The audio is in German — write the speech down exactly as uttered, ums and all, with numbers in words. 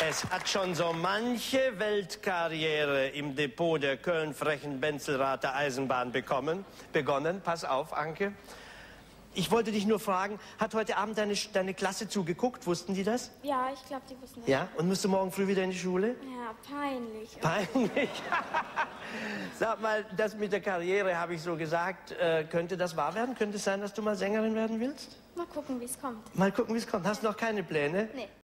Es hat schon so manche Weltkarriere im Depot der Köln-Frechen-Benzelrather Eisenbahn bekommen, begonnen. Pass auf, Anke. Ich wollte dich nur fragen, hat heute Abend deine, deine Klasse zugeguckt? Wussten die das? Ja, ich glaube, die wussten das. Ja? Und musst du morgen früh wieder in die Schule? Ja, peinlich. Peinlich? Sag mal, das mit der Karriere, habe ich so gesagt, äh, könnte das wahr werden? Könnte es sein, dass du mal Sängerin werden willst? Mal gucken, wie es kommt. Mal gucken, wie es kommt. Hast du noch keine Pläne? Nee.